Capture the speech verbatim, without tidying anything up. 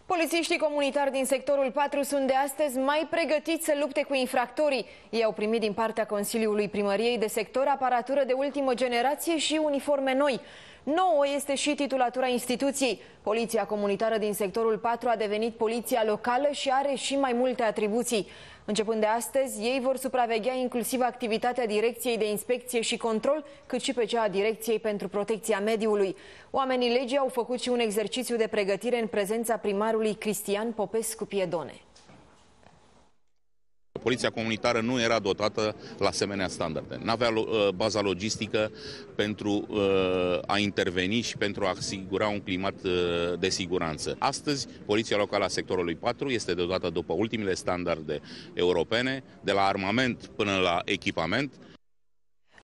Polițiștii comunitari din sectorul patru sunt de astăzi mai pregătiți să lupte cu infractorii. Ei au primit din partea Consiliului Primăriei de sector aparatură de ultimă generație și uniforme noi. Nouă este și titulatura instituției. Poliția comunitară din sectorul patru a devenit poliția locală și are și mai multe atribuții. Începând de astăzi, ei vor supraveghea inclusiv activitatea Direcției de Inspecție și Control, cât și pe cea a Direcției pentru Protecția Mediului. Oamenii legii au făcut și un exercițiu de pregătire în prezența primarului Cristian Popescu Piedone. Poliția comunitară nu era dotată la asemenea standarde. Nu avea uh, baza logistică pentru uh, a interveni și pentru a asigura un climat uh, de siguranță. Astăzi, Poliția Locală a sectorului patru este dotată după ultimele standarde europene, de la armament până la echipament.